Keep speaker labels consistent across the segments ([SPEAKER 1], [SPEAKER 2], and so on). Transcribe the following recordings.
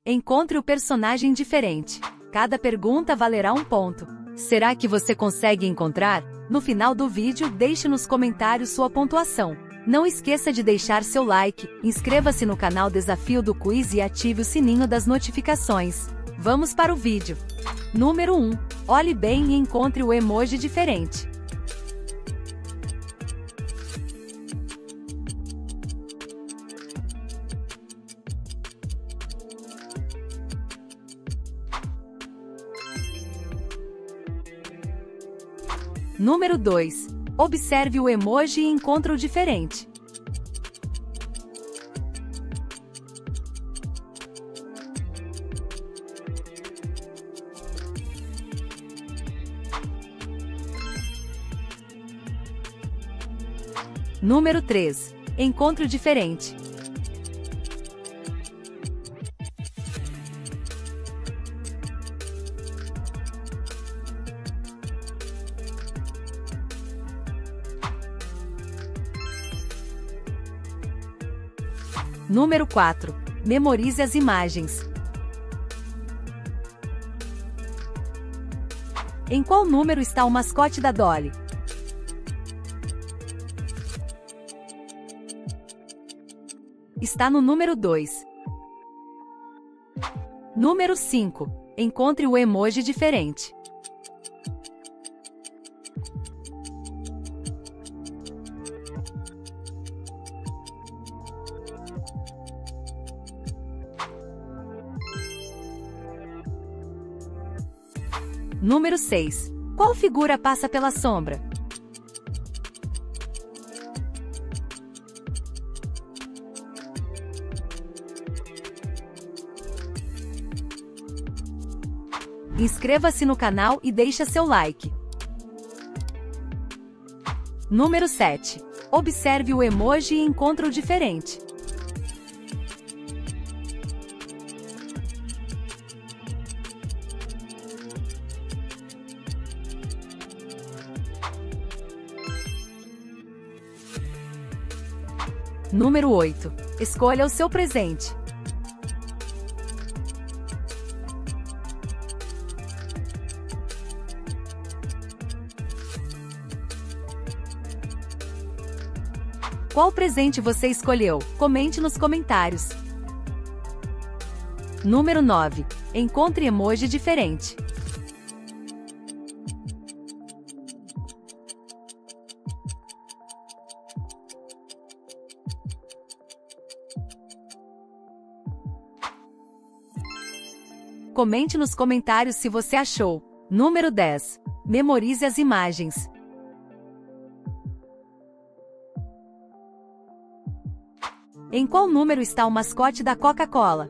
[SPEAKER 1] Encontre o personagem diferente. Cada pergunta valerá um ponto. Será que você consegue encontrar? No final do vídeo, deixe nos comentários sua pontuação. Não esqueça de deixar seu like, inscreva-se no canal Desafio do Quiz e ative o sininho das notificações. Vamos para o vídeo. Número 1. Olhe bem e encontre o emoji diferente. Número 2. Observe o emoji e encontre o diferente. Número 3. Encontre o diferente. Número 4. Memorize as imagens. Em qual número está o mascote da Dolly? Está no número 2. Número 5. Encontre o emoji diferente. Número 6. Qual figura passa pela sombra? Inscreva-se no canal e deixe seu like. Número 7. Observe o emoji e encontre o diferente. Número 8. Escolha o seu presente. Qual presente você escolheu? Comente nos comentários. Número 9. Encontre emoji diferente. Comente nos comentários se você achou. Número 10. Memorize as imagens. Em qual número está o mascote da Coca-Cola?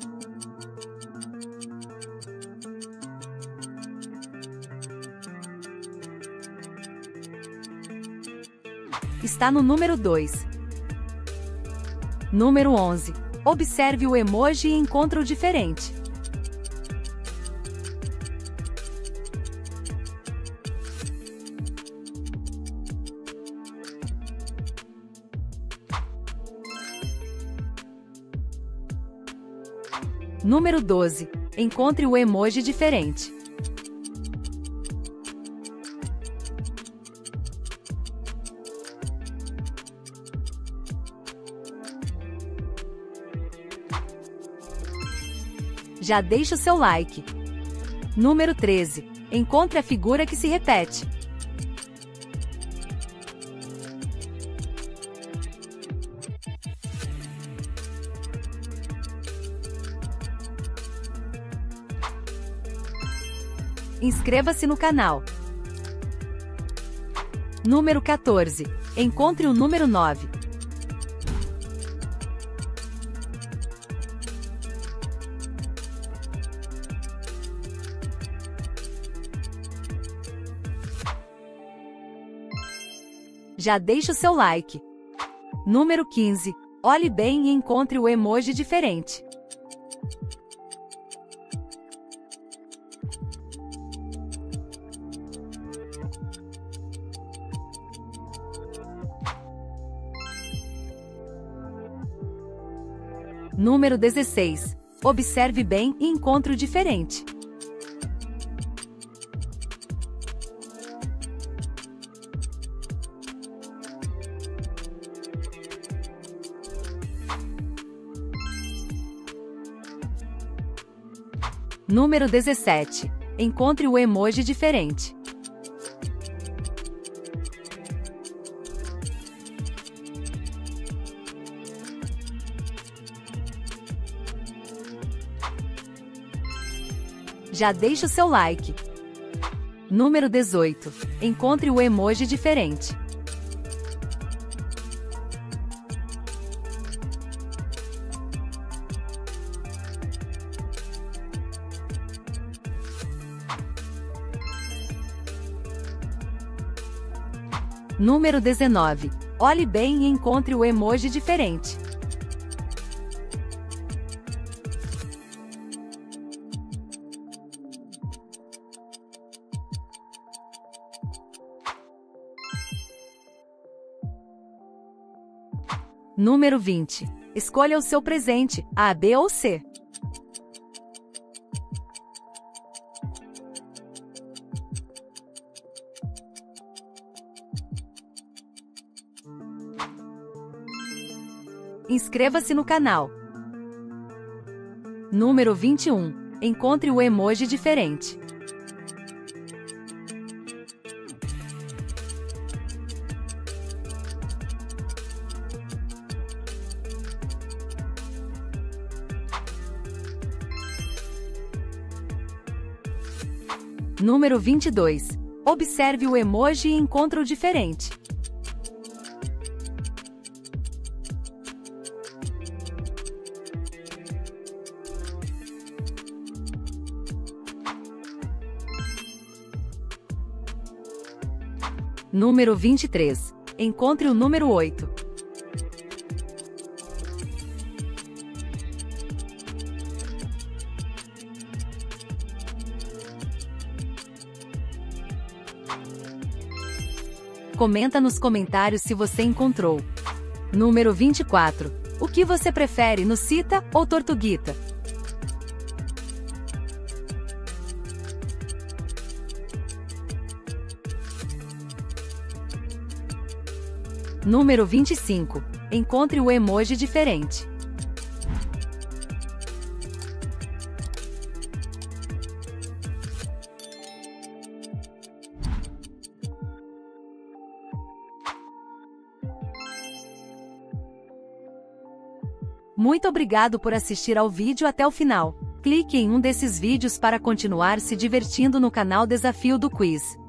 [SPEAKER 1] Está no número 2. Número 11. Observe o emoji e encontre o diferente. Número 12. Encontre o emoji diferente. Já deixe o seu like. Número 13. Encontre a figura que se repete. Inscreva-se no canal. Número 14. Encontre o número 9. Já deixe o seu like. Número 15. Olhe bem e encontre o emoji diferente. Número 16. Observe bem e encontre o diferente. Número 17. Encontre o emoji diferente. Já deixe o seu like. Número 18. Encontre o emoji diferente. Número 19. Olhe bem e encontre o emoji diferente. Número 20. Escolha o seu presente, A, B ou C. Inscreva-se no canal. Número 21. Encontre o emoji diferente. Número 22. Observe o emoji e encontre o diferente. Número 23. Encontre o número 8. Comenta nos comentários se você encontrou. Número 24. O que você prefere, Nucita ou Tortuguita? Número 25. Encontre o emoji diferente. Muito obrigado por assistir ao vídeo até o final. Clique em um desses vídeos para continuar se divertindo no canal Desafio do Quiz.